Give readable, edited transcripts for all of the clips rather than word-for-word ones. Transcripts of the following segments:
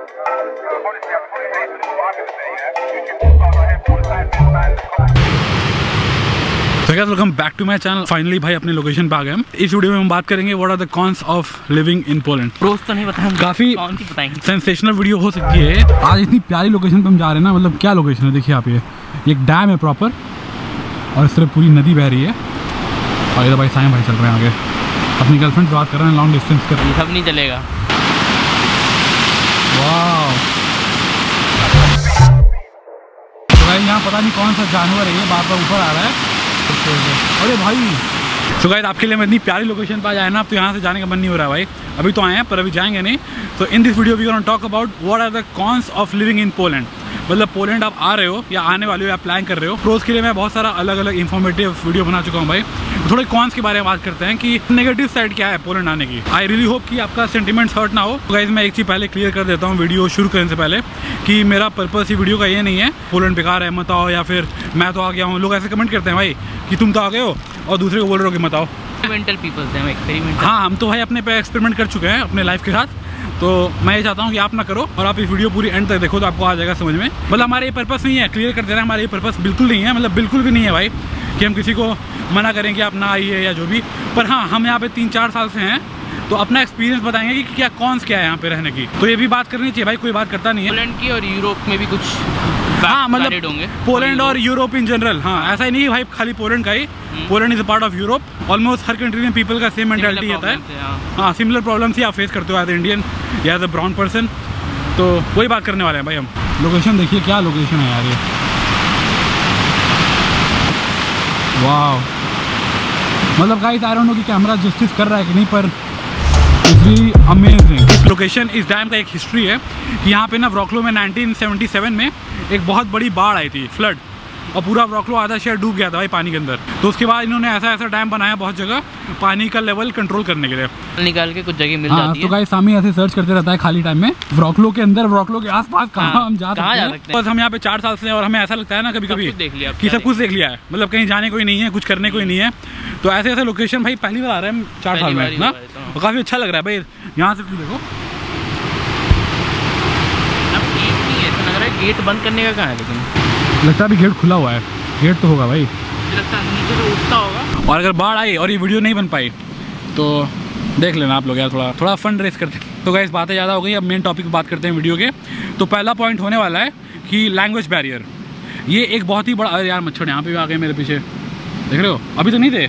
Welcome back to my channel. Finally भाई अपने location पे आ गए हम। इस वीडियो में हम बात करेंगे what are the cons of living in Poland. Pros तो नहीं बताएंगे, काफी कौन सी बताएंगे। सेंसेशनल वीडियो हो सकती है। आज इतनी प्यारी लोकेशन पे हम जा रहे हैं ना, मतलब क्या लोकेशन है देखिए आप। ये एक डैम है प्रॉपर और इस तरह पूरी नदी बह रही है और इधर भाई साईं भाई चल रहे हैं आगे, अपनी गर्लफ्रेंड से बात कर रहे हैं, लॉन्ग डिस्टेंस कर रहे हैं। सब नहीं चलेगा। वाह, तो भाई यहाँ पता नहीं कौन सा जानवर है, ये बार बार ऊपर आ रहा है। अरे भाई तो गाइस आपके लिए मैं इतनी प्यारी लोकेशन पर आ जाए ना, अब तो यहाँ से जाने का मन नहीं हो रहा है भाई। अभी तो आए हैं पर अभी जाएंगे नहीं। तो in this video we gonna talk about what are the cons of living in Poland. मतलब पोलैंड आप आ रहे हो या आने वाले हो या प्लान कर रहे हो, प्रोस के लिए मैं बहुत सारा अलग अलग इन्फॉर्मेटिव वीडियो बना चुका हूँ भाई। थोड़े कॉन्स के बारे में बात करते हैं कि नेगेटिव साइड क्या है पोलैंड आने की। आई रियली होप कि आपका सेंटिमेंट्स हर्ट ना हो। तो गाइस मैं एक चीज़ पहले क्लियर कर देता हूँ वीडियो शुरू करने से पहले कि मेरा पर्पस ही वीडियो का ये नहीं है पोलैंड बेकार है मत आओ, या फिर मैं तो आ गया हूँ। लोग ऐसे कमेंट करते हैं भाई कि तुम तो आ गए हो और दूसरे को बोल रहे हो कि मत आओ। एक्सपेरिमेंटल पीपल्स हैं, एक्सपेरिमेंट। हाँ, हम तो भाई अपने पे एक्सपेरिमेंट कर चुके हैं अपने लाइफ के साथ। तो मैं ये चाहता हूँ कि आप ना करो और आप इस वीडियो पूरी एंड तक देखो तो आपको आ जाएगा समझ में। मतलब हमारा ये पर्पस नहीं है, क्लियर कर दे रहे हैं, हमारा ये पर्पस बिल्कुल नहीं है, मतलब बिल्कुल भी नहीं है भाई कि हम किसी को मना करें कि आप ना आइए या जो भी। पर हाँ, हम यहाँ पे 3-4 साल से हैं तो अपना एक्सपीरियंस बताएंगे कि क्या कॉन्स क्या है यहाँ पे रहने की। तो ये भी बात करनी चाहिए भाई, कोई बात करता नहीं है। पोलैंड की और यूरोप में भी कुछ हाँ, मतलब होंगे पोलैंड और यूरोप इन जनरल। हाँ, ऐसा ही नहीं है भाई खाली पोलैंड का ही। Poland is a part of Europe. Almost हर कंट्री में पीपल का सेम मेंटालिटी रहता है। हाँ, सिमिलर प्रॉब्लम्स ही आप फेस करते हो एज ए इंडियन या एज अ ब्राउन पर्सन। तो वही बात करने वाले हैं भाई हम। लोकेशन देखिए, क्या लोकेशन है यार ये। वाह, मतलब गाइस आई डोंट नो कि कैमरा जस्टिस कर रहा है कि नहीं, पर इट्स रियली अमेजिंग। इस लोकेशन, इस डैम का एक हिस्ट्री है कि यहाँ पे ना व्रॉकलो में 1977 में एक बहुत बड़ी बाढ़ आई थी, फ्लड, और पूरा व्रॉकलो आधा शहर डूब गया था भाई पानी के अंदर। तो उसके बाद इन्होंने ऐसा डैम बनाया बहुत जगह पानी का लेवल कंट्रोल करने के लिए। निकाल के कुछ जगह मिल जाती है। तो गाइस सामी ऐसे सर्च करते रहता है खाली टाइम में, व्रॉकलो के अंदर, व्रॉकलो के आसपास कहाँ हम जा सकते हैं। बस हम यहाँ पे 4 साल से हैं और हमें ऐसा लगता है ना कभी कभी कि सब कुछ देख लिया है, मतलब कहीं जाने कोई नहीं है, कुछ करने कोई नहीं है। तो ऐसे ऐसे लोकेशन भाई पहली बार आ रहे हैं 4 साल में ना, और काफ़ी अच्छा लग रहा है भाई। यहाँ से देखो, गेट बंद करने का कहाँ है, लेकिन लगता है अभी गेट खुला हुआ है। गेट तो होगा भाई, लगता है नीचे से उठता होगा। और अगर बाढ़ आई और ये वीडियो नहीं बन पाई तो देख लेना आप लोग यार, थोड़ा फंड रेस करते हैं। तो गाइस बातें ज़्यादा हो गई, अब मेन टॉपिक बात करते हैं वीडियो के। तो पहला पॉइंट होने वाला है कि लैंग्वेज बैरियर। ये एक बहुत ही बड़ा, अरे यार मच्छर यहाँ पे भी आ गए मेरे पीछे, देख रहे हो, अभी तो नहीं थे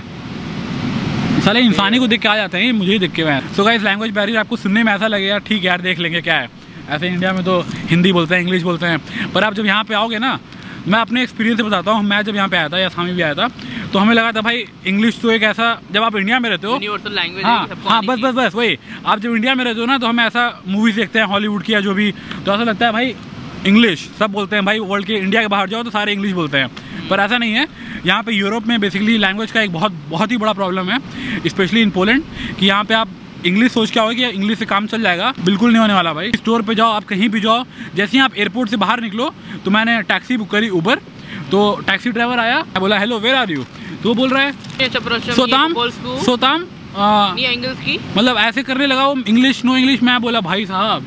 साले, इंसानी को देख के आ जाते हैं, ये मुझे ही देख के मैं। सो गाइस लैंग्वेज बैरियर आपको सुनने में ऐसा लगेगा ठीक है यार देख लेंगे क्या है, ऐसे इंडिया में तो हिंदी बोलते हैं, इंग्लिश बोलते हैं। पर आप जब यहाँ पे आओगे ना, मैं अपने एक्सपीरियंस से बताता हूँ, मैं जब यहाँ पे आया था या सामी भी आया था तो हमें लगा था भाई इंग्लिश तो एक ऐसा, जब आप इंडिया में रहते हो यूनिवर्सल लैंग्वेज है, हाँ बस वही, आप जब इंडिया में रहते हो ना तो हमें ऐसा मूवीज देखते हैं हॉलीवुड की या जो भी, तो ऐसा लगता है भाई इंग्लिश सब बोलते हैं भाई, वर्ल्ड के इंडिया के बाहर जाओ तो सारे इंग्लिश बोलते हैं। पर ऐसा नहीं है। यहाँ पे यूरोप में बेसिकली लैंग्वेज का एक बहुत ही बड़ा प्रॉब्लम है, स्पेशली इन पोलैंड, कि यहाँ पे आप इंग्लिश सोच के आओगे कि इंग्लिश से काम चल जाएगा, बिल्कुल नहीं होने वाला भाई। स्टोर पे जाओ, आप कहीं भी जाओ, जैसे ही आप एयरपोर्ट से बाहर निकलो तो मैंने टैक्सी बुक करी उबर, तो टैक्सी ड्राइवर आया, बोला हेलो वेयर आर यू, तो वो बोल रहा है सोताम इंग्लिश की, मतलब ऐसे करने लगा वो, इंग्लिश नो इंग्लिश। मैं बोला भाई साहब,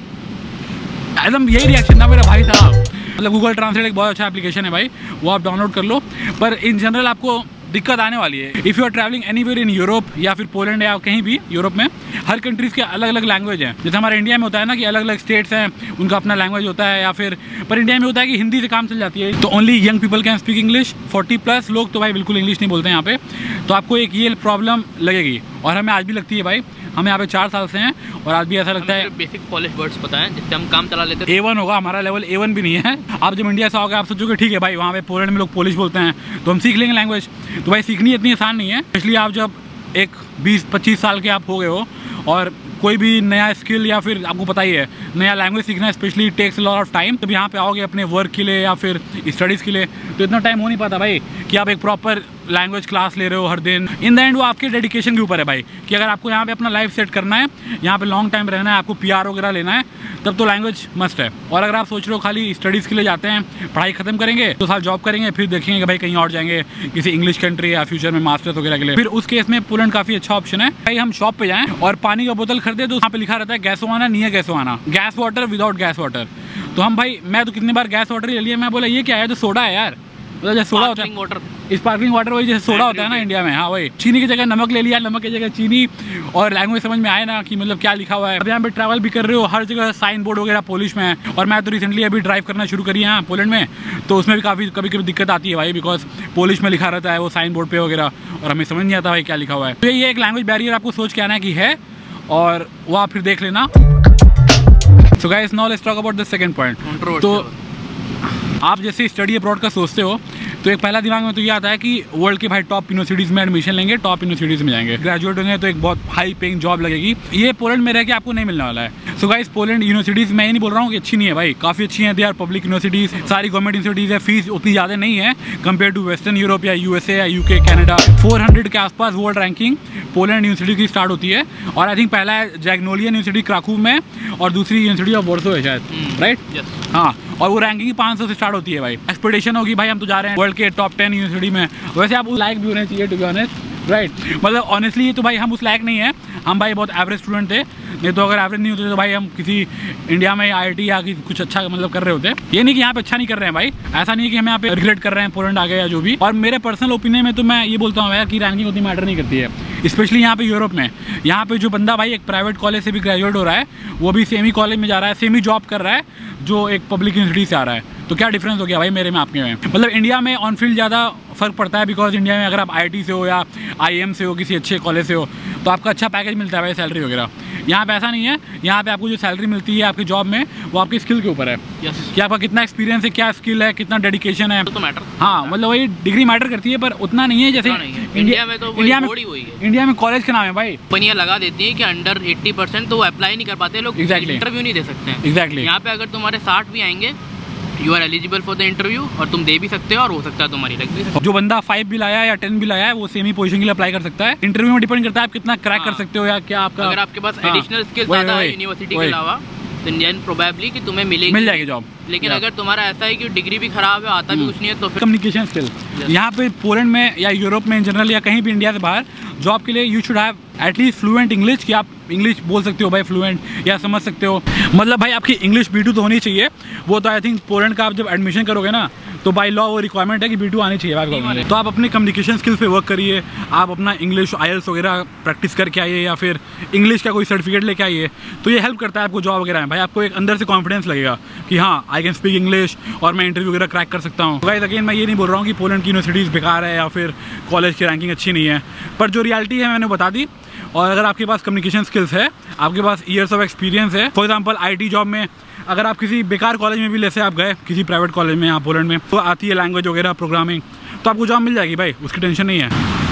एकदम यही रिएक्शन था मेरा, भाई साहब। मतलब गूगल ट्रांसलेट एक बहुत अच्छा एप्लीकेशन है भाई, वो आप डाउनलोड कर लो। पर इन जनरल आपको दिक्कत आने वाली है if you are travelling anywhere in Europe या फिर पोलैंड या कहीं भी यूरोप में। हर कंट्रीज़ के अलग अलग लैंग्वेज हैं, जैसे हमारे इंडिया में होता है ना कि अलग अलग स्टेट्स हैं उनका अपना लैंग्वेज होता है, या फिर पर इंडिया में होता है कि हिंदी से काम चल जाती है। तो only young people can speak English, 40+ लोग तो भाई बिल्कुल इंग्लिश नहीं बोलते हैं यहाँ पे। तो आपको एक ये प्रॉब्लम लगेगी, और हमें आज भी लगती है भाई, हम यहाँ पे 4 साल से हैं और आज भी ऐसा लगता है। बेसिक पॉलिश वर्ड्स पता है जिससे हम काम चला लेते हैं। A1 होगा, हमारा लेवल A1 भी नहीं है। आप जब इंडिया से आओगे आप सोचोगे ठीक है भाई वहाँ पे पोलैंड में लोग पोलिश बोलते हैं तो हम सीख लेंगे लैंग्वेज। तो भाई सीखनी इतनी आसान नहीं है, इसलिए आप जब एक 20-25 साल के आप हो गए हो और कोई भी नया स्किल या फिर आपको पता ही है नया लैंग्वेज सीखना especially takes lot of time. तब यहाँ पे आओगे अपने वर्क के लिए या फिर स्टडीज़ के लिए तो इतना टाइम हो नहीं पाता भाई कि आप एक प्रॉपर लैंग्वेज क्लास ले रहे हो हर दिन। इन द एंड वो आपके डेडिकेशन के ऊपर है भाई, कि अगर आपको यहाँ पे अपना लाइफ सेट करना है, यहाँ पे लॉन्ग टाइम रहना है, आपको PR वगैरह लेना है, तब तो लैंग्वेज मस्ट है। और अगर आप सोच रहे हो खाली स्टडीज़ के लिए जाते हैं, पढ़ाई खत्म करेंगे 2 साल जॉब करेंगे, फिर देखेंगे कि भाई कहीं और जाएंगे किसी इंग्लिश कंट्री या फ्यूचर में मास्टर्स वगैरह के लिए, फिर उस केस में पोलैंड काफ़ी अच्छा ऑप्शन है। भाई हम शॉप पे जाएं और पानी का बोतल खरीदे तो वहाँ पे लिखा रहता है गैसोआना नहीं है, गैसोआना gas water without gas water. तो हम भाई मैं तो कितनी बार गैस वाटर ले लिया, मैं बोला ये क्या है, तो सोडा है यार, मतलब जैसे सोडा होता है स्पार्कलिंग वाटर, वही जैसे सोडा होता है ना इंडिया में। हाँ वही, चीनी की जगह नमक ले लिया, नमक की जगह चीनी, और लैंग्वेज समझ में आए ना कि मतलब क्या लिखा हुआ है। अब यहाँ पे ट्रैवल भी कर रहे हो, हर जगह साइन बोर्ड वगैरह पोलिश में है। और मैं तो रिसेंटली अभी ड्राइव करना शुरू करी है पोलैंड में, तो उसमें भी काफ़ी कभी कभी दिक्कत आती है भाई, बिकॉज पोलिश में लिखा रहता है वो साइन बोर्ड पे वगैरह, और हमें समझ नहीं आता भाई क्या लिखा हुआ है। तो ये एक लैंग्वेज बैरियर आपको सोच के आना है कि है, और वो आप फिर देख लेना। So guys now let's talk about the second point. तो आप जैसे स्टडी अब्रॉड का सोचते हो तो एक पहला दिमाग में तो ये आता है कि वर्ल्ड के भाई टॉप यूनिवर्सिटीज़ में एडमिशन लेंगे, टॉप यूनिवर्सिटीज़ में जाएंगे, ग्रेजुएट होंगे तो एक बहुत हाई पेइंग जॉब लगेगी। ये पोलैंड में रह के आपको नहीं मिलने वाला है। सो गाइस पोलैंड यूनिवर्सिटीज़ मैं ये नहीं बोल रहा हूँ कि अच्छी नहीं है भाई, काफ़ी अच्छी हैं, दे आर पब्लिक यूनिवर्सिटीज़, सारी गवर्नमेंट यूनिवर्सिटीज़ है, फीस उतनी ज़्यादा नहीं है कंपेयर टू वेस्टर्न यूरोप या USA या UK कनाडा। 400 के आसपास वर्ल्ड रैंकिंग पोलैंड यूनिवर्सिटी की स्टार्ट होती है, और आई थिंक पहला है जैग्नोलियन यूनिवर्सिटी क्राकूव में, और दूसरी यूनिवर्सिटी ऑफ वॉर्सो है शायद, राइट? हाँ, और वो रैंकिंग 500 से स्टार्ट होती है भाई। एक्सपेक्टेशन होगी भाई हम तो जा रहे हैं वर्ल्ड के टॉप 10 यूनिवर्सिटी में, वैसे आप उस लायक भी होने चाहिए टू बी ऑनेस्ट, राइट? मतलब ऑनेस्टली ये तो भाई हम उस लायक नहीं है, हम भाई बहुत एवरेज स्टूडेंट थे, नहीं तो अगर एवरेज नहीं होते तो भाई हम किसी इंडिया में IIT या कुछ अच्छा मतलब कर रहे होते। ये नहीं कि यहाँ पे अच्छा नहीं कर रहे हैं भाई, ऐसा नहीं है कि हम यहाँ पे रिग्रेट कर रहे हैं पोलैंड आ गए या जो भी। और मेरे पर्सनल ओपिनियन में तो मैं ये बोलता हूँ यार कि रैंकिंग उतनी मैटर नहीं करती है, स्पेशली यहाँ पे यूरोप में। यहाँ पे जो बंदा भाई एक प्राइवेट कॉलेज से भी ग्रेजुएट हो रहा है, वो भी सेम ही कॉलेज में जा रहा है, सेम ही जॉब कर रहा है जो एक पब्लिक यूनिवर्सिटी से आ रहा है। तो क्या डिफरेंस हो गया भाई मेरे में आपके में? मतलब इंडिया में ऑन फील्ड ज़्यादा फ़र्क पड़ता है, बिकॉज इंडिया में अगर आप IIT से हो या IIM से हो, किसी अच्छे कॉलेज से हो, तो आपका अच्छा पैकेज मिलता है भाई, सैलरी वगैरह। यहाँ पे ऐसा नहीं है, यहाँ पे आपको जो सैलरी मिलती है आपकी जॉब में वो आपकी स्किल के ऊपर है कि आपका कितना एक्सपीरियंस है, क्या स्किल है, कितना डेडिकेशन है, तो मैटर। हाँ मतलब वही डिग्री मैटर करती है, पर उतना नहीं है जैसे इंडिया में। तो इंडिया में कॉलेज का नाम है भाई, कंपनियां लगा देती हैं कि अंडर 80% तो वो अप्लाई नहीं कर पाते लोग, इंटरव्यू नहीं दे सकते हैं। एग्जैक्टली। यहाँ पे अगर तुम्हारे 60 भी आएंगे, you are eligible for the interview, और तुम दे भी सकते हो, और हो सकता है तुम्हारी लग भी सकती है। जो बंदा 5 भी लाया है या 10 भी लाया है वो सेम ही पोजीशन के लिए अप्लाई कर सकता है। इंटरव्यू में डिपेंड करता है आप कितना क्रैक कर सकते हो, या क्या आपका, अगर आपके पास एडिशनल स्किल ज़्यादा है यूनिवर्सिटी के अलावा, तो इंडियन प्रोबेबली कि तुम्हें मिल जाएगी जॉब। लेकिन अगर तुम्हारा ऐसा है कि डिग्री भी खराब है, आता भी कुछ नहीं है, तो फिर कम्युनिकेशन स्किल यहाँ पे पोलैंड में या यूरोप में इन जनरल या कहीं भी इंडिया से बाहर जॉब के लिए you should have at least fluent English, कि आप इंग्लिश बोल सकते हो भाई फ्लुएंट, या समझ सकते हो। मतलब भाई आपकी इंग्लिश B2 तो होनी चाहिए। वो तो आई थिंक पोलैंड का आप जब एडमिशन करोगे ना, तो बाई लॉ वो रिक्वायरमेंट है कि B2 आनी चाहिए भाई। तो आप अपने कम्युनिकेशन स्किल्स पे वर्क करिए, आप अपना इंग्लिश IELTS वगैरह प्रैक्टिस करके आइए, या फिर इंग्लिश का कोई सर्टिफिकेट लेके आइए, तो ये हेल्प करता है आपको जॉब वगैरह में। भाई आपको एक अंदर से कॉन्फिडेंस लगेगा कि हाँ आई कैन स्पीक इंग्लिश, और मैं इंटरव्यू वगैरह क्रैक कर सकता हूँ। गाइस अगेन मैं ये नहीं बोल रहा हूँ कि पोलैंड की यूनिवर्सिटीज़ बेकार है या फिर कॉलेज की रैंकिंग अच्छी नहीं है, पर जो रियलिटी है मैंने बता दी। और अगर आपके पास कम्युनिकेशन स्किल्स है, आपके पास ईयर्स ऑफ एक्सपीरियंस है, फॉर एग्जांपल IT जॉब में अगर आप किसी बेकार कॉलेज में भी जैसे आप गए किसी प्राइवेट कॉलेज में यहाँ पोलैंड में, तो आती है लैंग्वेज वगैरह प्रोग्रामिंग, तो आपको जॉब मिल जाएगी भाई, उसकी टेंशन नहीं है।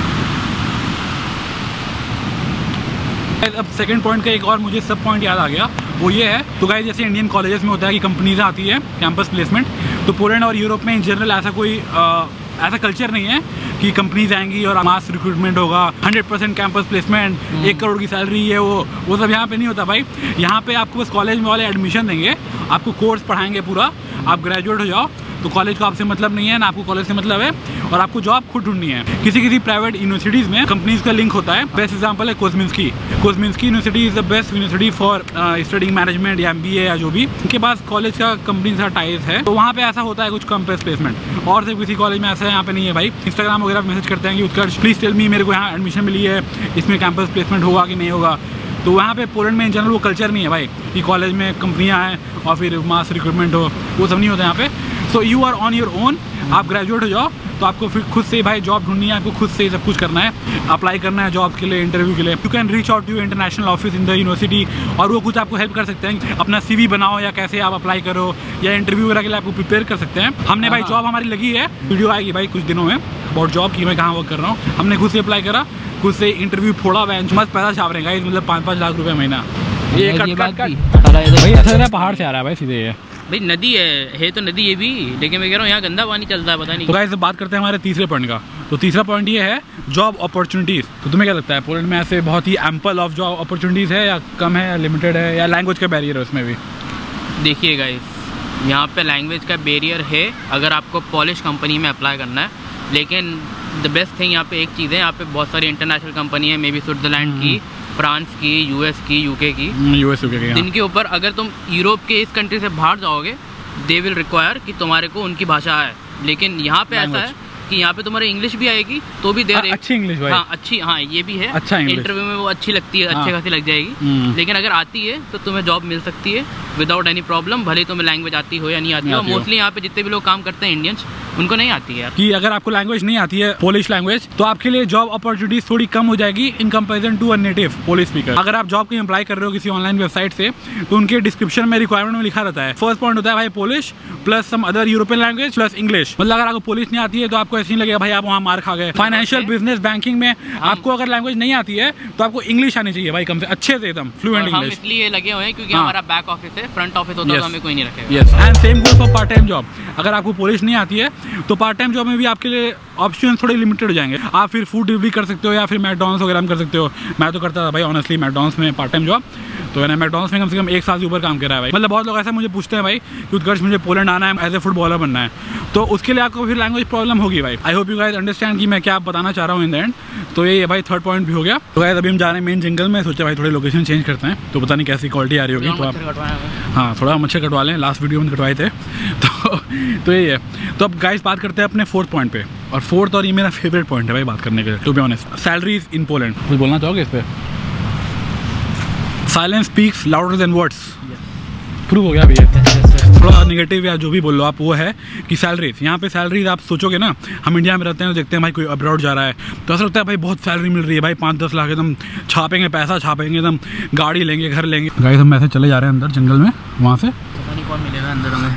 अब सेकंड पॉइंट का एक और मुझे सब पॉइंट याद आ गया, वो ये है, तो गाइस जैसे इंडियन कॉलेजेस में होता है कि कंपनीज आती है कैंपस प्लेसमेंट, तो पोलैंड और यूरोप में इन जनरल ऐसा कोई ऐसा कल्चर नहीं है कि कंपनीज आएंगी और मास रिक्रूटमेंट होगा, 100% कैंपस प्लेसमेंट, 1 करोड़ की सैलरी है, वो सब यहाँ पे नहीं होता भाई। यहाँ पे आपको बस कॉलेज में वाले एडमिशन देंगे, आपको कोर्स पढ़ाएंगे पूरा, आप ग्रेजुएट हो जाओ तो कॉलेज को आपसे मतलब नहीं है ना, आपको कॉलेज से मतलब है, और आपको जॉब खुद ढूंढनी है। किसी प्राइवेट यूनिवर्सिटीज़ में कंपनीज का लिंक होता है। बेस्ट एग्जांपल है Kozminski university is the best university for studying management या MBA या जो भी, उनके पास कॉलेज का कंपनी का टाइज है, तो वहाँ पे ऐसा होता है कुछ कैंपस प्लेसमेंट। और सिर्फ किसी कॉलेज में ऐसा है, यहाँ पे नहीं है भाई। इंस्टाग्राम वगैरह मैसेज करते हैं कि उत्कर्ष प्लीज़ टेल मी, मेरे को यहाँ एडमिशन मिली है, इसमें कैंपस प्लेसमेंट होगा कि नहीं होगा। तो वहाँ पे पोलैंड में इन जनरल वो कल्चर नहीं है भाई कि कॉलेज में कंपनियाँ हैं और फिर मास रिक्रूटमेंट हो, वो सब नहीं होता यहाँ पे। So you are on your own, आप ग्रेजुएट हो जाओ तो आपको फिर खुद से भाई जॉब ढूंढनी है, आपको खुद से सब कुछ करना है, अप्लाई करना है जॉब के लिए, इंटरव्यू के लिए। You can reach out to international office in the university, और वो कुछ आपको हेल्प कर सकते हैं, अपना CV बनाओ या कैसे आप अप्लाई करो, या इंटरव्यू वगैरह के लिए आपको प्रिपेयर कर सकते हैं। हमने भाई जॉब हमारी लगी है, वीडियो आएगी भाई कुछ दिनों में बहुत जॉब की, मैं कहाँ वर्क कर रहा हूँ। हमने खुद से अप्लाई करा, खुद से इंटरव्यू फोड़ा, बेंच मत पैसा छाप रहे हैं, मतलब 5-5 लाख रुपये महीना। ये भाई ऐसा लग रहा है पहाड़ से आ रहा है भाई सीधे। ये भाई नदी है तो नदी ये भी, लेकिन मैं कह रहा हूँ यहाँ गंदा पानी चलता है, पता नहीं। तो गाइस बात करते हैं हमारे तीसरे पॉइंट का। तो तीसरा पॉइंट ये है जॉब अपॉर्चुनिटीज़। तो तुम्हें क्या लगता है पोलैंड में ऐसे बहुत ही एम्पल ऑफ जॉब अपॉर्चुनिटीज़ है, या कम है, या लिमिटेड है, या लैंग्वेज का बैरियर है उसमें भी? देखिए गाइस, यहाँ पे लैंग्वेज का बैरियर है अगर आपको पॉलिश कंपनी में अप्लाई करना है, लेकिन द बेस्ट थिंग यहाँ पे एक चीज़ है, यहाँ पे बहुत सारी इंटरनेशनल कंपनी है, मे बी स्विट्ज़रलैंड की, फ्रांस की, यूएस की, यूके की, जिनके ऊपर अगर तुम यूरोप के इस कंट्री से बाहर जाओगे दे विल रिक्वायर कि तुम्हारे को उनकी भाषा है। लेकिन यहाँ पे ऐसा है कि यहाँ पे तुम्हारे इंग्लिश भी आएगी तो भी देर अच्छी इंग्लिश भाई। हाँ अच्छी, हाँ ये भी है, अच्छा इंटरव्यू में वो अच्छी लगती है, अच्छी खासी लग जाएगी। लेकिन अगर आती है तो तुम्हें जॉब मिल सकती है विदाउट एनी प्रॉब्लम, भले तुम्हें लैंग्वेज आती हो या नहीं आती हो। मोस्टली यहाँ पे जितने भी लोग काम करते हैं इंडियंस, उनको नहीं आती है कि अगर आपको लैंग्वेज नहीं आती है पोलिश लैंग्वेज, तो आपके लिए जॉब अपॉर्चुनिटीज थोड़ी कम हो जाएगी in comparison to a native Polish speaker. अगर आप जॉब की अप्लाई कर रहे हो किसी ऑनलाइन वेबसाइट से, तो उनके डिस्क्रिप्शन में रिक्वायरमेंट में लिखा रहता है फर्स्ट पॉइंट होता है भाई Polish plus some other European language plus English. मतलब अगर आपको पोलिश नहीं आती है तो आपको ऐसे नहीं लगेगा भाई आप वहाँ मार खा गए। फाइनेंशियल, बिजनेस, बैंकिंग में आपको अगर लैंग्वेज नहीं आती है तो आपको इंग्लिश आनी चाहिए भाई, कम से अच्छे से एकदम फ्लुएंट इंग्लिश। इसलिए लगे हुए हैं क्योंकि हमारा बैक ऑफिस है, फ्रंट ऑफिस होता है तो हमें कोई नहीं रखेगा। Yes, and same goes for part time job. अगर आपको पोलिश नहीं आती है तो पार्ट टाइम जॉब में भी आपके लिए ऑप्शन थोड़े लिमिटेड हो जाएंगे। आप फिर फूड डिलीवरी कर सकते हो या फिर मैकडॉनल्ड्स वगैरह में कर सकते हो। मैं तो करता था भाई ऑनेस्टली मैकडॉनल्ड्स में पार्ट टाइम जॉब, तो मैंने मैकडॉनल्ड्स में कम से कम 1 साल से ऊपर काम करा है भाई। मतलब बहुत लोग ऐसा मुझे पूछते हैं भाई कि उत्कर्ष मुझे पोलैंड आना है, एज ए फुटबॉलर बनना है, तो उसके लिए आपको फिर लैंग्वेज प्रॉब्लम होगी भाई। I hope you guys understand कि मैं क्या बताना चाह रहा हूँ इन द एंड। तो ये भाई थर्ड पॉइंट भी हो गया। तो गाइस अभी हम जा रहे हैं मेन जंगल में, सोचा भाई थोड़ी लोकेशन चेंज करते हैं, तो पता नहीं कैसी क्वालिटी आ रही होगी। तो आप हाँ थोड़ा मच्छर कटवा लें, लास्ट वीडियो में कटवाए थे तो यही है। तो अब गाइस बात करते हैं अपने फोर्थ पॉइंट पे, और फोर्थ और ये मेरा फेवरेट पॉइंट है भाई बात करने के लिए, to be honest, salaries in Poland. कुछ बोलना चाहोगे इस पे? Silence speaks louder than words, prove हो गया अभी। थोड़ा नेगेटिव या जो भी बोल लो आप, वो है कि सैलरीज, यहाँ पे सैलरीज आप सोचोगे ना, हम इंडिया में रहते हैं तो देखते हैं भाई कोई अब्रॉड जा रहा है तो ऐसा लगता है भाई बहुत सैलरी मिल रही है भाई, 5-10 लाख एकदम छापेंगे, पैसा छापेंगे, एकदम गाड़ी लेंगे, घर लेंगे। गाइस हम ऐसे चले जा रहे हैं अंदर जंगल में, वहाँ से पता नहीं कौन मिलेगा अंदर हमें।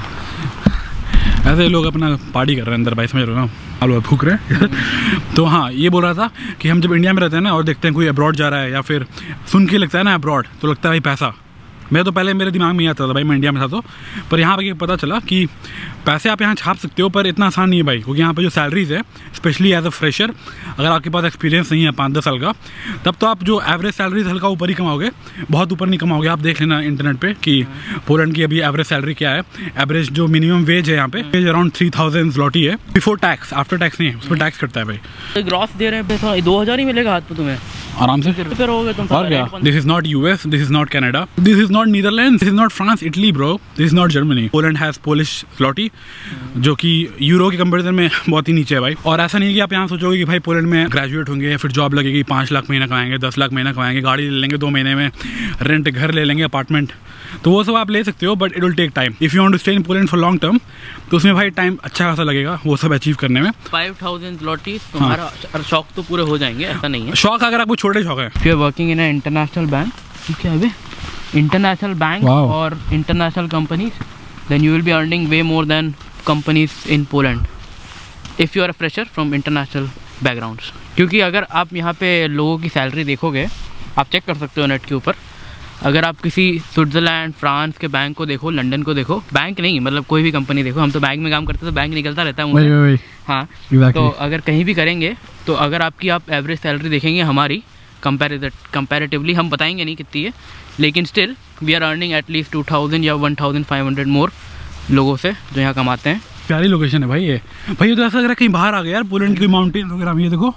ऐसे लोग अपना पार्टी कर रहे हैं अंदर भाई, समझ रहे हो ना, आलू फूक रहे हैं तो हाँ ये बोल रहा था कि हम जब इंडिया में रहते हैं ना और देखते हैं कोई अब्रॉड जा रहा है या फिर सुन के लगता है ना अब्रॉड, तो लगता है भाई पैसा। मैं तो पहले मेरे दिमाग में ही आता था भाई मैं इंडिया में था तो, पर यहाँ पे पता चला कि पैसे आप यहाँ छाप सकते हो पर इतना आसान नहीं है भाई, क्योंकि यहाँ पे जो सैलरीज है स्पेशली एज अ फ्रेशर, अगर आपके पास एक्सपीरियंस नहीं है 5-10 साल का, तब तो आप जो एवरेज सैलरीज हल्का ऊपर ही कमाओगे, बहुत ऊपर नहीं कमाओगे। आप देख लेना इंटरनेट पे कि पोलैंड की अभी एवरेज सैलरी क्या है। एवरेज जो मिनिमम वेज है यहाँ पे अराउंड 3000 zloty है बिफोर टैक्स, आफ्टर टैक्स नहीं, उसमें टैक्स करता है भाई। ग्रॉस दे रहे हैं 2000 ही मिलेगा हाथ पे तुम्हें आराम से, फिर होगे तुम। और क्या, this is not US, this is not Canada, this is not Netherland, this is not France, Italy bro, this is not Germany. Poland has Polish zloty जो कि यूरो के कंपेरिजन में बहुत ही नीचे है भाई। और ऐसा नहीं है कि आप यहाँ सोचोगे कि भाई पोलैंड में ग्रेजुएट होंगे या फिर जॉब लगेगी, 5 लाख महीना कमाएंगे, 10 लाख महीना कमाएंगे, गाड़ी ले लेंगे 2 महीने में, रेंट घर ले लेंगे, अपार्टमेंट, तो वो सब आप ले सकते हो, but it will take time. If you want to stay in Poland for long term, तो उसमें भाई टाइम अच्छा खासा लगेगा वो सब अचीव करने में। 5000 zloty तुम्हारा शौक तो पूरे हो जाएंगे, ऐसा नहीं है। शौक अगर आपको छोटे शौक है, if you are working in a international bank, ठीक है अभी इंटरनेशनल बैंक और international companies, then you will be earning way more than companies in Poland if you are a fresher from international backgrounds. क्योंकि अगर आप यहाँ पे लोगों की सैलरी देखोगे, आप चेक कर सकते हो नेट के ऊपर, अगर आप किसी स्विट्ज़रलैंड, फ्रांस के बैंक को देखो, लंदन को देखो, बैंक नहीं मतलब कोई भी कंपनी देखो, हम तो बैंक में काम करते हैं तो बैंक निकलता रहता है मुझे, हाँ exactly. तो अगर कहीं भी करेंगे तो अगर आपकी आप एवरेज सैलरी देखेंगे हमारी कंपैरेटिवली, हम बताएंगे नहीं कितनी है, लेकिन still we are earning at least 2000 या 1500 मोर लोगों से जो यहाँ कमाते हैं। प्यारी लोकेशन है भाई ये। भाई ये तो ऐसा लग रहा है कहीं बाहर आ गया यार, पोलैंड की माउंटेन वगैरह। ये देखो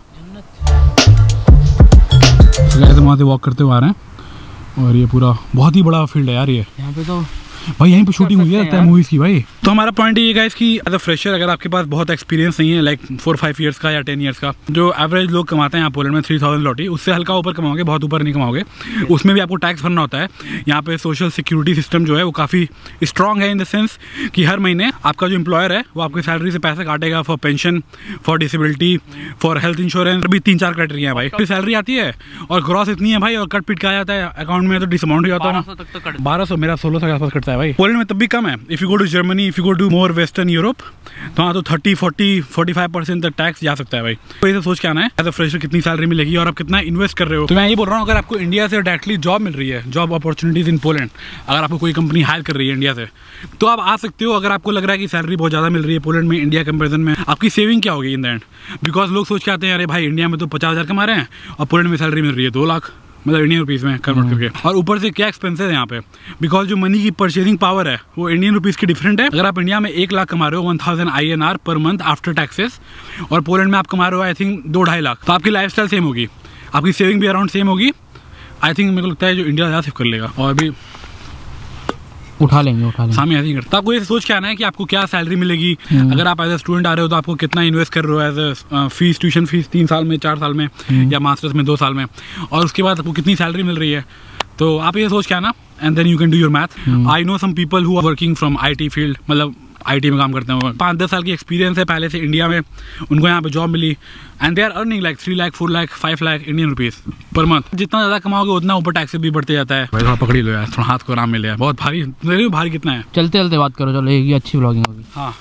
वहाँ से वॉक करते हुए आ रहे हैं, और ये पूरा बहुत ही बड़ा फील्ड है यार ये। यहाँ पे तो भाई यहीं पे शूटिंग हुई है मूवीज की भाई। तो हमारा पॉइंट ये गाइस कि एज अ फ्रेशर अगर आपके पास बहुत एक्सपीरियंस नहीं है, लाइक 4-5 ईयर्स का या 10 ईयर्स का, जो एवरेज लोग कमाते हैं यहाँ पोलैंड में 3000 zloty, उससे हल्का ऊपर कमाओगे, बहुत ऊपर नहीं कमाओगे। उसमें भी आपको टैक्स भरना होता है। यहाँ पे सोशल सिक्योरिटी सिस्टम जो है वो काफ़ी स्ट्रॉन्ग है, इन द सेंस कि हर महीने आपका जो एम्प्लॉयर है वो आपकी सैलरी से पैसे काटेगा for pension, for disability, for health insurance. अभी 3-4 क्राइटेरिया है भाई। फिर सैलरी आती है और ग्रॉस इतनी है भाई, और कट पिट का आ जाता है अकाउंट में तो डिसअमाउंट हो जाता है 1200, मेरा 1600 के आसपास कटता है भाई। पोलैंड में तब भी कम है। If you go to Germany, if you go to more western Europe, तो हाँ तो 30-40-45% तक टैक्स जा सकता है भाई। तो ये सोच के आना है एज अ फ्रेशर कितनी सैलरी मिलेगी और आप कितना इन्वेस्ट कर रहे हो। तो मैं ये बोल रहा हूँ, अगर आपको इंडिया से डायरेक्टली जॉब मिल रही है, जॉब अपॉर्चुनिटीज इन पोलैंड, अगर आपको कोई कंपनी हायर कर रही है इंडिया से, तो आप आ सकते हो। अगर आपको लग रहा है कि सैलरी बहुत ज़्यादा मिल रही है पोलैंड में इंडिया कंपेरिजन में, आपकी सेविंग क्या होगी इन द एंड? बिकॉज लोग सोच के आते हैं अरे भाई इंडिया में तो 50,000 कमा रहे हैं और पोलैंड में सैलरी मिल रही है 2 लाख, मतलब इंडियन रुपीज़ में कन्वर्ट करके। और ऊपर से क्या एक्सपेंसेस है यहाँ पे, बिकॉज जो मनी की परचेजिंग पावर है वो इंडियन रुपीज़ की डिफरेंट है। अगर आप इंडिया में 1 लाख कमा रहे हो 1000 INR per month after taxes, और पोलैंड में आप कमा रहे हो आई थिंक 2-2.5 लाख, तो आपकी लाइफस्टाइल सेम होगी, आपकी सेविंग भी अराउंड सेम होगी। आई थिंक मेरे को लगता है जो इंडिया ज़्यादा सेव कर लेगा। और भी उठा लेंगे सामने ऐसे ही करता। आपको ये सोच के आना है कि आपको क्या सैलरी मिलेगी। अगर आप एज ए स्टूडेंट आ रहे हो तो आपको कितना इन्वेस्ट कर रहे हो as a fees, tuition fees 3 साल में, 4 साल में, या मास्टर्स में 2 साल में, और उसके बाद आपको कितनी सैलरी मिल रही है। तो आप ये सोच के आना and then you can do your math. I know some people who are working from IT field, मतलब IT में काम करते हैं, 5-10 साल की एक्सपीरियंस है पहले से इंडिया में, उनको यहाँ पे जॉब मिली and they are earning like 3 lakh, 4 lakh, 5 lakh Indian rupees per month. जितना ज़्यादा कमाओगे उतना ऊपर टैक्स भी बढ़ते जाता है। भाई थोड़ा पकड़ी लो यार, थोड़ा हाथ को आराम मिले, बहुत भारी। भारी कितना है? चलते चलते बात करो, चलो ये अच्छी व्लॉगिंग होगी। हाँ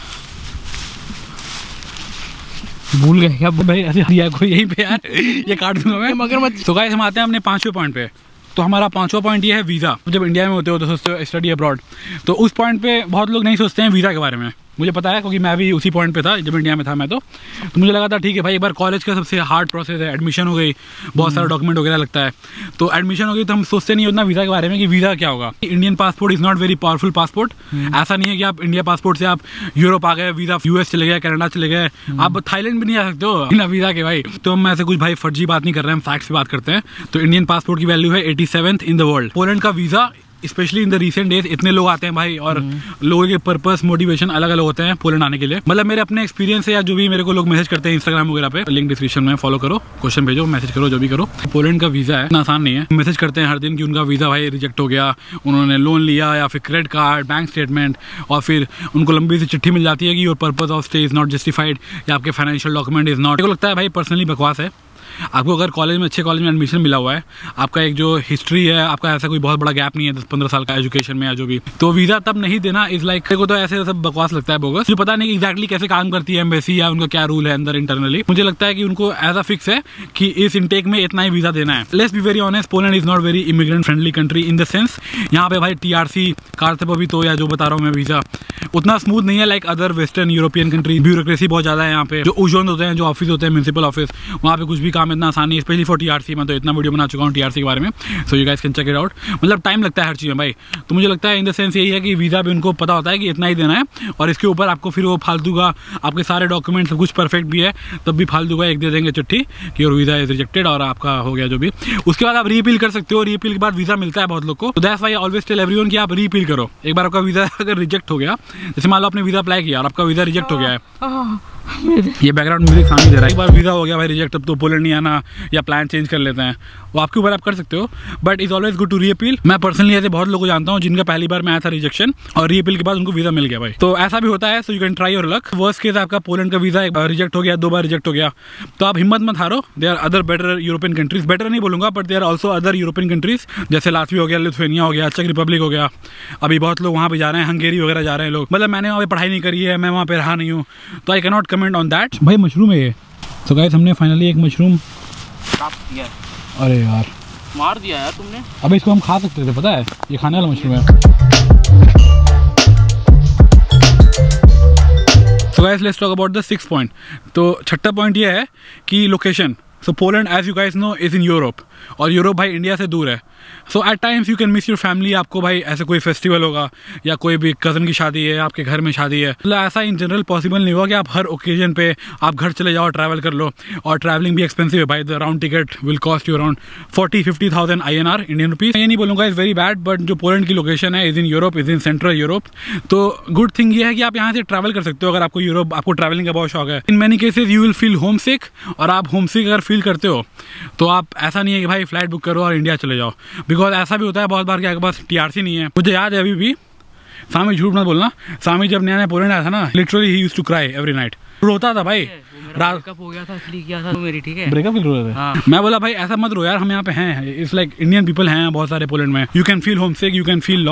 भूल गए क्या भाई? ऐसे कोई यहीं पे यार ये काट दूंगा मैं, मगर मत। तो गाइस हम आते हैं अपने 5वें पॉइंट पे। तो हमारा 5वां पॉइंट ये है वीज़ा। जब इंडिया में होते हो तो सोचते हो स्टडी अब्रॉड, तो उस पॉइंट पे बहुत लोग नहीं सोचते हैं वीज़ा के बारे में। मुझे पता है क्योंकि मैं भी उसी पॉइंट पे था जब इंडिया में था मैं, तो मुझे लगा था ठीक है भाई, एक बार कॉलेज का सबसे हार्ड प्रोसेस है, एडमिशन हो गई, बहुत सारा डॉक्यूमेंट वगैरह लगता है, तो एडमिशन हो गई तो हम सोचते नहीं उतना वीज़ा के बारे में कि वीज़ा क्या होगा। Indian passport is not very powerful passport. ऐसा नहीं है कि आप इंडिया पासपोर्ट से आप यूरोप आ गए, वीज़ा US चले गए, कनाडा चले गए, आप थाईलैंड भी नहीं आ सकते हो बिना वीज़ा के भाई। तो हम ऐसे कुछ भाई फर्जी बात नहीं कर रहे हैं, हम फैक्ट्स पे बात करते हैं। तो इंडियन पासपोर्ट की वैल्यू है 87th in the world. Poland का visa especially in the recent days इतने लोग आते हैं भाई, और लोगों के पर्पस, मोटिवेशन अलग अलग होते हैं पोलैंड आने के लिए। मतलब मेरे अपने एक्सपीरियंस से, या जो भी मेरे को लोग मैसेज करते हैं इंस्टाग्राम वगैरह पे, लिंक डिस्क्रिप्शन में, फॉलो करो, क्वेश्चन भेजो, मैसेज करो, जो भी करो। पोलैंड का वीज़ा है इतना आसान नहीं है। मैसेज करते हैं हर दिन कि उनका वीज़ा भाई रिजेक्ट हो गया, उन्होंने लोन लिया या फिर क्रेडिट कार्ड, बैंक स्टेटमेंट, और फिर उनको लंबी सी चिट्ठी मिल जाती है कि your purpose of stay is not justified, या आपके फाइनेंशियल डॉक्यूमेंट इज़ नॉट। मेरे को लगता है भाई पर्सनली बकवास है। आपको अगर कॉलेज में, अच्छे कॉलेज में एडमिशन मिला हुआ है, आपका एक जो हिस्ट्री है, आपका ऐसा कोई बहुत बड़ा गैप नहीं है 10-15 साल का एजुकेशन में या जो भी, तो वीज़ा तब नहीं देना इज लाइक, को तो ऐसे सब बकवास लगता है, बोगस। मुझे पता नहीं एग्जैक्टली कैसे काम करती है एम्बेसी, या उनका क्या रूल है अंदर इंटरनली। मुझे लगता है कि उनको एज अ फिक्स है कि इस इनटेक में इतना ही वीज़ा देना है। Let's be very honest, Poland is not very immigrant friendly country in the sense, यहाँ पे भाई TRC कार्ड भी तो, या जो बता रहा हूँ मैं, वीज़ा उतना स्मूथ नहीं है like other western European country. Bureaucracy बहुत ज़्यादा है यहाँ पे। जो उजोन होते हैं, जो ऑफिस होते हैं, म्यूनसिपल ऑफिस, वहाँ पे कुछ भी काम इतना आसान नहीं है, स्पेशली फॉर TRC। मैं तो इतना वीडियो बना चुका हूँ TRC के बारे में, so you guys can check it out. मतलब टाइम लगता है हर चीज़ में भाई। तो मुझे लगता है इन द सेंस यही है कि वीज़ा भी उनको पता होता है कि इतना ही देना है, और इसके ऊपर आपको फिर वो फालतू का, आपके सारे डॉक्यूमेंट सब कुछ परफेक्ट भी है तब भी फालतू का एक दे देंगे चिट्ठी कि योर वीज़ा इज रिजेक्टेड, और आपका हो गया जो भी। उसके बाद आप रीअपील कर सकते हो, रीअपील के बाद वीज़ा मिलता है बहुत लोग को। तो that's why I always tell everyone कि आप रीअपील करो। एक बार आपका वीज़ा अगर रिजेक्ट हो गया, जैसे मान लो आपने वीज़ा अप्लाई किया और आपका वीज़ा रिजेक्ट हो गया है, ये बैकग्राउंड म्यूजिक सामने दे रहा है, एक बार वीज़ा हो गया भाई रिजेक्ट, अब तो पोलैंड नहीं आना या प्लान चेंज कर लेते हैं, वो आपके ऊपर आप कर सकते हो, but is always good to reappeal. मैं पर्सनली ऐसे बहुत लोगों को जानता हूँ जिनका पहली बार में आया था रिजेक्शन, और रीअपील के बाद उनको वीज़ा मिल गया भाई। तो ऐसा भी होता है, so you can try your luck. Worst case आपका पोलैंड का वीज़ा एक बार रिजेक्ट हो गया, 2 बार रिजेक्ट हो गया, तो आप हिम्मत मत हारो। They are other better European countries, better नहीं बोलूँगा, but they are also other European countries, जैसे लातविया हो गया, लिथुआनिया हो गया, चेक रिपब्लिक हो गया। अभी बहुत लोग वहाँ पे जा रहे हैं, हंगेरी वगैरह जा रहे हैं लोग। मतलब मैंने वहाँ पे पढ़ाई नहीं करी है, मैं वहाँ पे रहा नहीं हूँ, तो I can not comment on that. भाई मशरूम है ये। तो गाइस हमने फाइनली एक मशरूम प्राप्त किया। अरे यार मार दिया यार तुमने। अबे इसको हम खा सकते थे, पता है, ये खाने वाला मशरूम है। So guys let's talk about the 6th point. तो 6वां पॉइंट ये है कि location. So Poland as you guys know is in Europe, और यूरोप भाई इंडिया से दूर है। So at times you can miss your family. आपको भाई ऐसे कोई फेस्टिवल होगा, या कोई भी कज़न की शादी है, आपके घर में शादी है, मतलब ऐसा इन जनरल पॉसिबल नहीं होगा कि आप हर ओकेजन पे आप घर चले जाओ, ट्रैवल कर लो। और ट्रैवलिंग भी एक्सपेंसिव है भाई, the round ticket will cost you around 40-50,000 INR Indian rupees. ये नहीं बोलूँगा इज़ वेरी बैड, बट जो पोलैंड की लोकेशन है is in Europe, is in central Europe. तो गुड थिंग ये है कि आप यहाँ से ट्रैवल कर सकते हो अगर आपको यूरोप, आपको ट्रैवलिंग का बहुत शौक है। In many cases you will feel homesick, और आप होम सिक अगर फील करते हो तो आप, ऐसा नहीं है कि भाई फ्लाइट बुक करो और इंडिया चले जाओ, बिकॉज ऐसा भी होता है बहुत बार कि आपके पास TRC नहीं है। मुझे याद है अभी भी, सामी झूठ मत बोलना, सामी जब नया नया पोलैंड आया था ना, लिटरली ही used to cry every night, रोता था भाई। ब्रेकअप हो गया था इसलिए किया था मेरी, ठीक है, ब्रेकअप रो रहे थे। हाँ। मैं बोला भाई ऐसा मत रो यार, हम यहाँ पे हैं, इट्स लाइक इंडियन पीपल हैं बहुत सारे पोलैंड में, you can feel homesick, you can feel lost,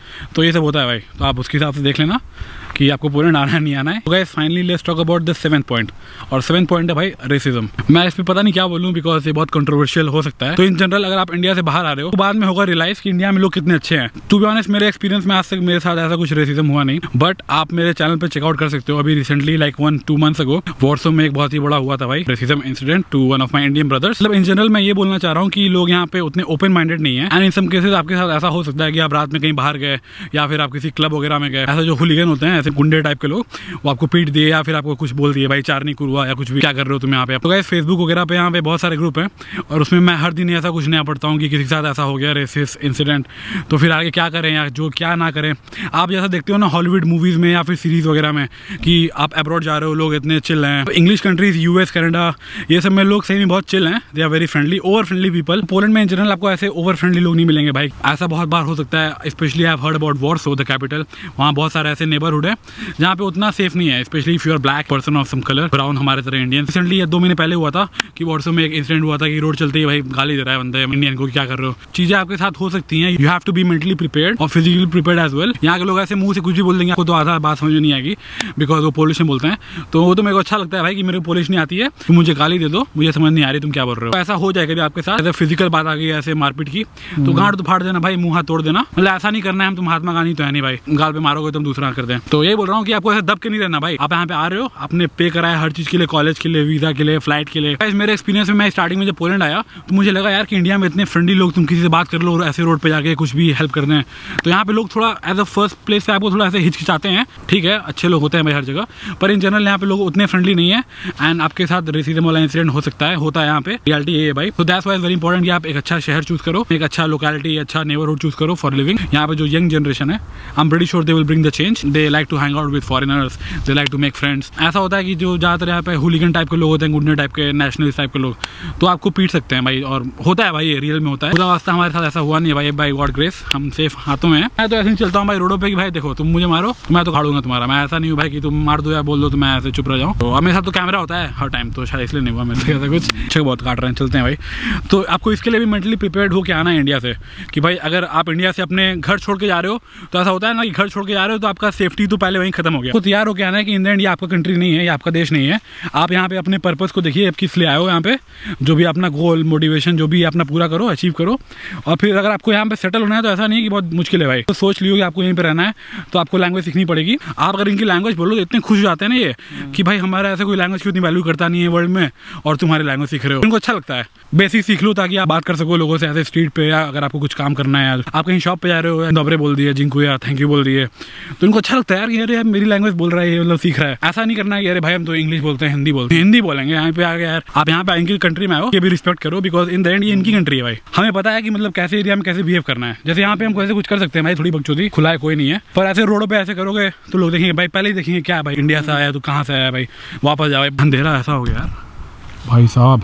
तो ये सब होता है भाई, तो आप उसके हिसाब से देख लेना कि आपको पोलैंड आना है नहीं आना है। तो guys finally let's talk about the 7th point, और 7th पॉइंट है भाई रेसिज्म। मैं इस पे पता नहीं क्या बोलूं बिकॉज ये बहुत कंट्रोवर्शियल हो सकता है। तो इन जनरल अगर आप इंडिया से बाहर आ रहे हो तो बाद में होगा रियलाइज कि इंडिया में लोग कितने अच्छे हैं। टू बी ऑनेस्ट मेरे एक्सपीरियंस में आज तक मेरे साथ ऐसा कुछ रेसिज्म हुआ नहीं, बट आप मेरे चैनल पे चेकआउट कर सकते हो। अभी recently like 1-2 months ago Warsaw में एक बहुत ही बड़ा हुआ था भाई racism incident to one of my Indian brothers. मतलब इन जनरल मैं ये बोलना चाह रहा हूँ कि लोग यहाँ पे उतने ओपन माइंडेड नहीं है, एंड इन सम केसेस आपके साथ ऐसा हो सकता है कि आप रात में कहीं बाहर गए या फिर आप किसी क्लब वगैरह में गए, ऐसा जो हुलिगन होते हैं ऐसे गुंडे टाइप के लोग, वो आपको पीट दिए या फिर आपको कुछ बोल दिए भाई चार नहीं कुरुआ या कुछ भी, क्या कर रहे हो तुम यहाँ पे। तो गाइस फेसबुक वगैरह पे यहाँ पे बहुत सारे ग्रुप हैं और उसमें मैं हर दिन ऐसा कुछ नया पढ़ता हूँ कि किसी के साथ ऐसा हो गया रेसिस्ट इंसिडेंट, तो फिर आगे क्या करें या जो क्या ना करें। आप जैसा देखते हो ना हॉलीवुड मूवीज़ में या फिर सीरीज़ वगैरह में कि आप अब्रॉड जा रहे हो, लोग इतने चिल हैं, इंग्लिश कंट्रीज US कनाडा ये सब में लोग सही में बहुत चिल हैं, they are very friendly, over friendly people. Poland में इन जनरल आपको ऐसे ओवर फ्रेंडली लोग नहीं मिलेंगे भाई, ऐसा बहुत बार हो सकता है। Specially I have heard about Warsaw the capital, वहाँ बहुत सारे ऐसे नेबरहुड है जहाँ पे उतना सेफ नहीं है, specially if you are black person of some colour, brown हमारे तरह इंडियन। रिसेंटली 2 महीने पहले हुआ था कि वॉर्सो में एक इंसिडेंट हुआ था कि रोड चलते ही भाई गाली दे रहा है बंदे इंडियन को, क्या कर रहे हो। चीजें आपके साथ हो सकती हैं, you have to be mentally prepared और फिजिकली प्रिपेयर्ड एज वेल। यहाँ के लोग ऐसे मुंह से कुछ भी बोल देंगे, आपको तो आधा बात समझ नहीं आएगी बिकॉज वो पोलिश में बोलते हैं, तो वो तो मेरे को अच्छा लगता है भाई कि मेरे को पोलिश नहीं आती है, तुम मुझे गाली दे दो, मुझे समझ नहीं आ रही तुम क्या बोल रहे हो। ऐसा हो जाएगा भी आपके साथ, ऐसे फिजिकल बात आ गई ऐसे मारपीट की तो गांड तो फाड़ देना भाई, मुंह हाथ तोड़ देना, मतलब ऐसा नहीं करना है। हम तुम महात्मा गांधी तो है नहीं भाई, गाल पे मारोगे तुम दूसरा कर दें। तो यही बोल रहा हूँ कि आपको ऐसे दब के नहीं रहना भाई, आप यहाँ पे आ रहे हो, आपने पे करा है हर चीज के लिए, कॉलेज के लिए, वीजा के लिए, फ्लाइट के लिए। मेरे एक्सपीरियंस में मैं स्टार्टिंग में जब पोलैंड आया तो मुझे लगा यार कि इंडिया में इतने फ्रेंडली लोग, तुम किसी से बात कर लो और ऐसे रोड पे जाके कुछ भी हेल्प कर दें। तो यहाँ पे लोग थोड़ा एज अ फर्स्ट प्लेस पे आपको थोड़ा ऐसे हिचकिचाते हैं, ठीक है अच्छे लोग होते हैं भाई हर जगह, पर इन जनरल यहाँ पे लोग उतने फ्रेंडली नहीं है एंड आपके साथ रेसिज्म वाला इंसिडेंट हो सकता है, होता है यहाँ पे, रियलिटी ये है भाई। तो दैट्स व्हाई वेरी इंपॉर्टेंट कि आप एक अच्छा शहर चूज करो, एक अच्छा लोकेलिटी, अच्छा नेबरहुड चूज करो फॉर लिविंग। यहाँ पे जो यंग जनरेशन है I am pretty sure they will bring the change, they like to hang out with foreigners, they like to make friends. ऐसा होता है कि जो ज़्यादातर यहाँ पे हुलिगन टाइप के लोग होते हैं, गुंडे टाइप के, नेशनलिस्ट टाइप के लोग, तो आपको पीट सकते हैं भाई, और होता है भाई ये रियल में होता है। पूरा वास्ता हमारे साथ ऐसा हुआ नहीं है भाई, बाय गॉड ग्रेस हम सेफ हाथों में हैं। मैं तो ऐसे नहीं चलता हूँ भाई रोडों पे कि भाई देखो तुम मुझे मारो मैं तो खाड़ूंगा तुम्हारा, मैं ऐसा नहीं हूँ भाई कि तुम मार दो या बोल दो तो मैं ऐसे चुप रह जाऊँ। तो मेरे साथ तो कैमरा होता है हर टाइम, तो शायद इसलिए नहीं हुआ मेरे से ऐसा कुछ। अच्छे बहुत काट रहे हैं, चलते हैं भाई। तो आपको इसके लिए भी मेंटली प्रिपेयर्ड हो के आना है इंडिया से, कि भाई अगर आप इंडिया से अपने घर छोड़ के जा रहे हो तो ऐसा होता है ना कि घर छोड़ के जा रहे हो तो आपका सेफ्टी तो पहले वहीं खत्म हो गया, तो तैयार होकर आना है कि इंडिया इंडिया आपका कंट्री नहीं है, ये आपका देश नहीं है। आप यहाँ पे अपने पर्पस को देखिए, आप किस लिए आए हो यहाँ पे, जो भी अपना गोल मोटिवेशन जो भी अपना पूरा करो, अचीव करो, और फिर अगर आपको यहाँ पे सेटल होना है तो ऐसा नहीं है कि बहुत मुश्किल है भाई, तो सोच लियो कि आपको यहीं पे रहना है तो आपको लैंग्वेज सीखनी पड़ेगी। आप अगर इनकी लैंग्वेज बोलो तो इतने खुश हो जाते हैं ना ये कि भाई हमारा ऐसे कोई लैंग्वेज की उतनी वैल्यू करता नहीं है वर्ल्ड में और तुम्हारी लैंग्वेज सीख रहे हो, इनको अच्छा लगता है। बेसिक सीख लो ताकि आप बात कर सको लोगों से ऐसे स्ट्रीट पे, या अगर आपको कुछ काम करना है, आप कहीं शॉप पे जा रहे हो, दोबरे बोल दिए जिनको या थैंक यू बोल दिए, तो इनको अच्छा लगता है यार कि अरे यार मेरी लैंग्वेज बोल रहा है, मतलब सीख रहा है। ऐसा नहीं करना है कि अरे भाई हम तो इंग्लिश बोलते हैं, हिंदी बोलते हैं, हिंदी बोलेंगे यहाँ पे आ गए यार। आप यहाँ पे इनकी कंट्री में आओ, ये भी रिस्पेक्ट करो बिकॉज इन द एंड ये इनकी कंट्री है भाई। हमें पता है कि मतलब कैसे एरिया में कैसे बिहेव करना है, जैसे यहाँ पे हम कैसे कुछ कर सकते हैं भाई, थोड़ी बकचोदी, खुला है कोई नहीं है, पर ऐसे रोडों पे ऐसे करोगे तो लोग देखेंगे भाई, पहले ही देखेंगे क्या भाई इंडिया से आया तो कहाँ से आया भाई, वापस जाओ। अंधेरा ऐसा हो गया यार भाई साहब,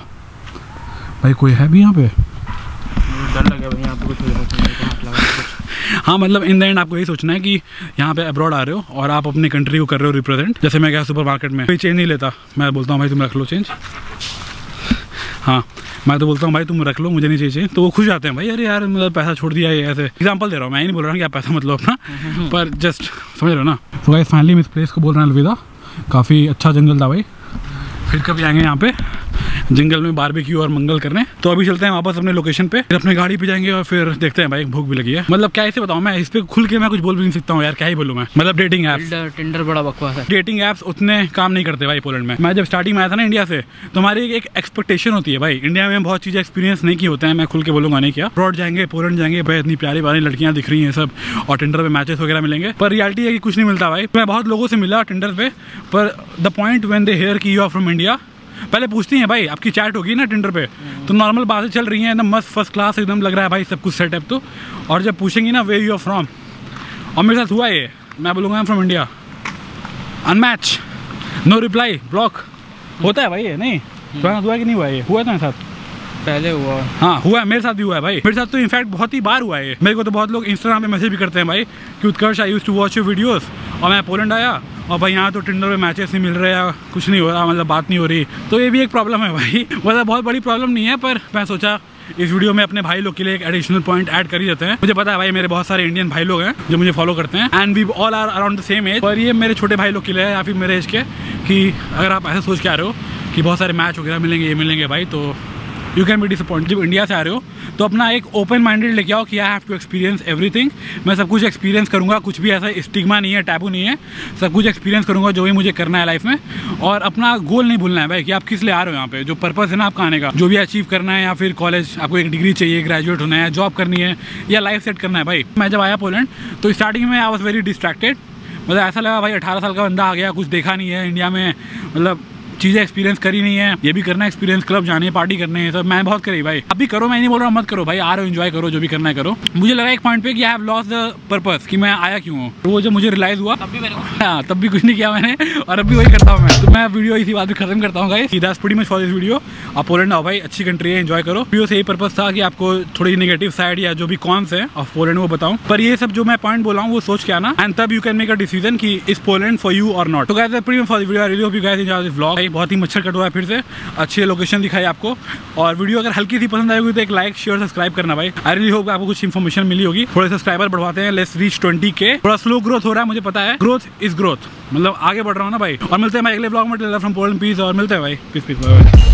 भाई कोई है भी यहाँ पे, डर लगा भाई यहाँ पे कुछ हो जाए। हाँ मतलब इन द एंड आपको यही सोचना है कि यहाँ पे अब्रॉड आ रहे हो और आप अपनी कंट्री को कर रहे हो रिप्रेजेंट। जैसे मैं गया सुपर मार्केट में, कोई चेंज नहीं लेता, मैं बोलता हूँ भाई तुम रख लो चेंज, हाँ मैं तो बोलता हूँ भाई तुम रख लो मुझे नहीं चाहिए, तो वो खुश जाते हैं भाई, अरे यार मतलब पैसा छोड़ दिया है। ऐसे एग्जांपल दे रहा हूँ, मैं ही नहीं बोल रहा हूँ कि आप पैसा मत लो अपना, पर जस्ट समझ रहे हो ना। तो गाइस फाइनली इस प्लेस को बोल रहे हैं अलविदा, काफ़ी अच्छा जंगल था भाई, फिर कभी आएंगे यहाँ पे जंगल में बारबेक्यू और मंगल करने। तो अभी चलते हैं वापस अपने लोकेशन पे, फिर अपने गाड़ी पे जाएंगे और फिर देखते हैं भाई, भूख भी लगी है। मतलब क्या ऐसे बताऊँ मैं, इस पे खुल के मैं कुछ बोल भी नहीं सकता हूँ यार, क्या ही बोलूँ मैं। मतलब डेटिंग ऐप्स, टिंडर बड़ा बकवास है, डेटिंग ऐप्स उतने काम नहीं करते भाई पोलैंड में। मैं जब स्टार्टिंग में आया था ना इंडिया से, तो हमारी एक एक्सपेक्टेशन होती है भाई, इंडिया में बहुत चीज़ें एक्सपीरियंस नहीं की होते हैं, मैं खुल के बोलूँगा नहीं किया। अब्रॉड जाएंगे, पोलैंड जाएंगे भाई, इतनी प्यारी प्यारी लड़कियाँ दिख रही हैं सब, और टिंडर पे मैचेस वगैरह मिलेंगे, पर रियलिटी है कि कुछ नहीं मिलता भाई। मैं बहुत लोगों से मिला टिंडर पे, पर the point when they hear कि यू आर फ्रॉम इंडिया, पहले पूछती हैं भाई आपकी चैट होगी ना टिंडर पे, तो नॉर्मल बातें चल रही हैं एकदम मस्त फर्स्ट क्लास, एकदम लग रहा है भाई सब कुछ सेटअप, तो और जब पूछेंगी ना वे यू आर फ्रॉम, और मेरे साथ हुआ ये, मैं बोलूँगा I am from India, unmatch, no reply, block, होता है भाई ये, नहीं तुम्हारे साथ हुआ कि नहीं हुआ, ये हुआ था मेरे साथ पहले हुआ, हाँ हुआ है, मेरे साथ भी हुआ है भाई, मेरे साथ तो इनफैक्ट बहुत ही बार हुआ है। मेरे को तो बहुत लोग इंस्टाग्राम पे मैसेज भी करते हैं भाई कि Utkarsh I used to watch your videos, और मैं पोलैंड आया और भाई यहाँ तो टिंडर पे मैचेस नहीं मिल रहे या कुछ नहीं हो रहा, मतलब बात नहीं हो रही। तो ये भी एक प्रॉब्लम है भाई, मतलब बहुत बड़ी प्रॉब्लम नहीं है, पर मैं सोचा इस वीडियो में अपने भाई लोग के लिए एक एडिशनल पॉइंट ऐड कर ही देते हैं। मुझे पता है भाई मेरे बहुत सारे इंडियन भाई लोग हैं जो मुझे फॉलो करते हैं and we all are around the same age. और ये मेरे छोटे भाई लोग के लिए है या फिर मेरे एज के, कि अगर आप ऐसे सोच के आ रहे हो कि बहुत सारे मैच वगैरह मिलेंगे, ये मिलेंगे भाई, तो यू कैन बी डिसअपॉइंटेड। जब इंडिया से आ रहे हो तो अपना एक ओपन माइंडेड लेके आओ कि I have to experience everything. मैं सब कुछ एक्सपीरियंस करूँगा, कुछ भी ऐसा स्टिग्मा नहीं है, टैबू नहीं है, सब कुछ एक्सपीरियंस करूँगा जो भी मुझे करना है लाइफ में। और अपना गोल नहीं भूलना है भाई कि आप किस लिए आ रहे हो यहाँ पे, जो पर्पस है ना आपका आने का, जो भी अचीव करना है, या फिर कॉलेज आपको एक डिग्री चाहिए, ग्रेजुएट होना है, जॉब करनी है, या लाइफ सेट करना है भाई। मैं जब आया पोलैंड तो स्टार्टिंग में आई वॉज वेरी डिस्ट्रैक्टेड। मतलब ऐसा लगा भाई 18 साल का बंदा आ गया, कुछ देखा नहीं है इंडिया में, मतलब चीज़ें एक्सपीरियंस करी नहीं है, ये भी करना है एक्सपीरियंस, क्लब जाने, पार्टी करने है, सब मैं बहुत करी भाई। अभी करो, मैं नहीं बोल रहा हूँ मत करो भाई, आ रहे हो एंजॉय करो, जो भी करना है करो। मुझे लगा एक पॉइंट पे कि I have lost the purpose, कि मैं आया क्यों हूँ। तो वो जब मुझे रियलाइज हुआ तब भी मेरे को, हाँ तब भी कुछ नहीं किया मैंने, और अभी वही करता हूँ मैं। तो मैं वीडियो इसी बात पे खत्म करता हूँ guys. That's pretty much for this video. आप पोलैंड आओ भाई, अच्छी कंट्री है, एंजॉय करो। वीडियो से यही पर्पस था कि आपको थोड़ी नेगेटिव साइड या जो भी कॉन्स है ऑफ पोलैंड वो बताऊँ, पर ये सब जो मैं पॉइंट बोला हूँ वो सोच के आना, एंड तब you can make a decision कि इज पोलैंड फॉर यू और नॉट। तो guys that's pretty much for the video. I really hope you guys enjoy this vlog. बहुत ही मच्छर कटवा फिर से, अच्छी लोकेशन दिखाई आपको, और वीडियो अगर हल्की सी पसंद आएगी तो एक लाइक शेयर सब्सक्राइब करना भाई। आई रियली होप आपको कुछ इन्फॉर्मेशन मिली होगी। थोड़े सब्सक्राइबर बढ़वाते हैं, लेट्स रीच 20K। थोड़ा स्लो ग्रोथ हो रहा है मुझे पता है, ग्रोथ इज ग्रोथ, मतलब आगे बढ़ रहा हूँ ना भाई। और मिलते हैं भाई अगले ब्लॉग में, फ्रॉम पोलैंड पीस, और मिलते हैं भाई, पीस पीस।